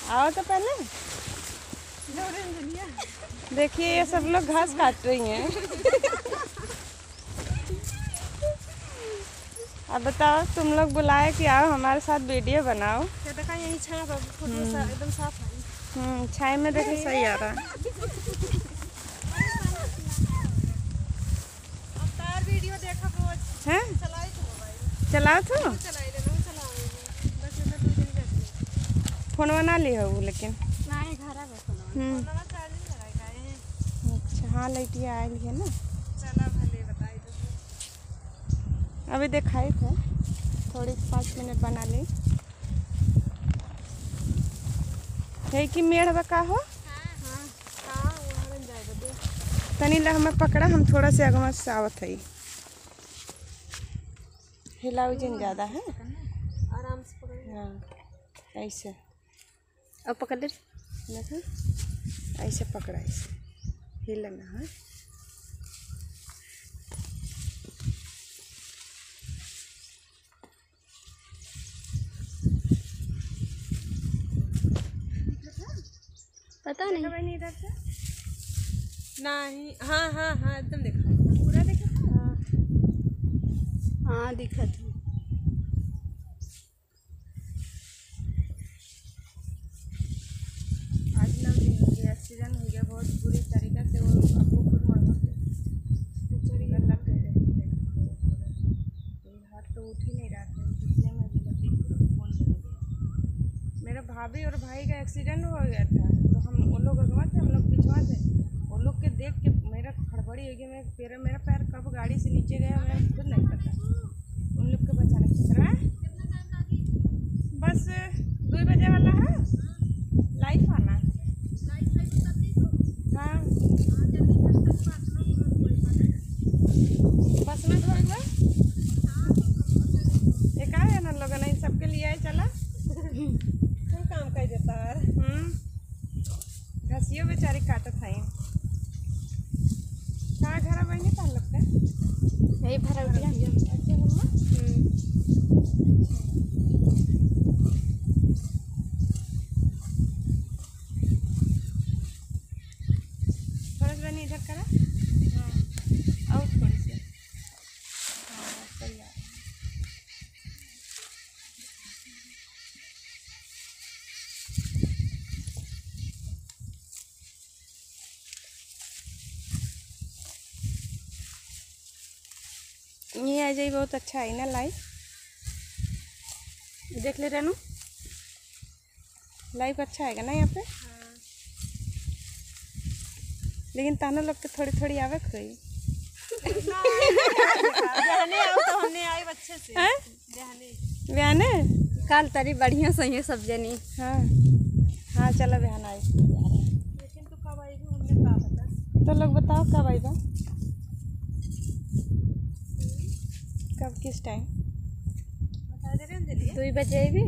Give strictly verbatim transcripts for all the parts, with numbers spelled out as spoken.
आओ तो पहले देखिए ये सब लोग घास काट रही हैं। अब बताओ तुम लोग बुलाए कि आओ हमारे साथ वीडियो बनाओ। देखा यही छाया फोटो एकदम साफ है। हम्म छाया में देखो सही आ रहा है। अब तार वीडियो देखा रोज हैं चलाई तो मोबाइल चलाओ तो चलाई ले नहीं चलाऊंगी बस ये दो दिन बैठे फोन बना ली हो लेकिन नहीं घर आ बस हम्म फोन चार्जिंग लगाई का है। अच्छा हाँ लाइटिया आई है ना। चला भले बताई तो अभी दिखाई थे थोड़ी पाँच मिनट बना ली है कि मेड़ बका हो। हां हां वहां बन जाएगा दे तनी ला हमें पकड़ा हम थोड़ा से अगवा से आवत है हिलाऊ जन ज़्यादा है आराम से पकड़। हाँ ऐसे अब पकड़ ले देखो ऐसे पकड़ा ऐसे हिलना है। पता नहीं नहीं इधर से नहीं। हाँ हाँ हाँ एकदम देखा पूरा देखा हाँ हाँ दिखा था। आज ना एक्सीडेंट हो गया बहुत बुरी तरीके से वो अबूपुर मोड़ पर लग गए हाथ तो उठ ही नहीं रहा था इसलिए मैं फोन कर दिया। मेरा भाभी और भाई का एक्सीडेंट हो गया था तो हम वो लोग अगवा थे हम लोग पिछवा थे वो लोग के देख के मेरा खड़बड़ी हो गई। मैं पैर मेरा पैर कब गाड़ी से नीचे गया मैं खुद नहीं पता उन लोग के बचाने की तरह बस दो बजे वाला है लाइफ आना हाँ बस में थोड़ी हुआ एक आया ना लोग नहीं सबके लिए आए चला तुम काम कर देता है। हम्म घसियो बेचारी काटत है कहाँ घर बहनी कहाँ लगता है यही भरा उठिया अच्छा मम्मा थोड़ा सा बनी इधर करा हाँ और थोड़ी सी हाँ सही आ रहा है। ये आ जाए बहुत अच्छा है ना लाइव देख ले रेनू लाइव अच्छा है ना यहाँ पे हाँ। लेकिन ताना लोग के थोड़ी थोड़ी आवे कोई बहने आओ तो हमने आई अच्छे से हैं बहने बयाने काल तारी बढ़िया सही है सब जनी। हाँ हाँ चलो बहन आई लेकिन तू कब आएगी हमने कहा पता तो लोग बताओ कब आएगा कब किस टाइम बता दे रहे हैं दिल्ली दो बजे आएगी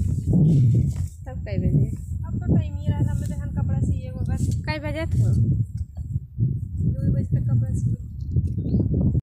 तब कई बजे अब तो टाइम ही रहा हमने बहन कपड़ा सिए होगा कई बजे थे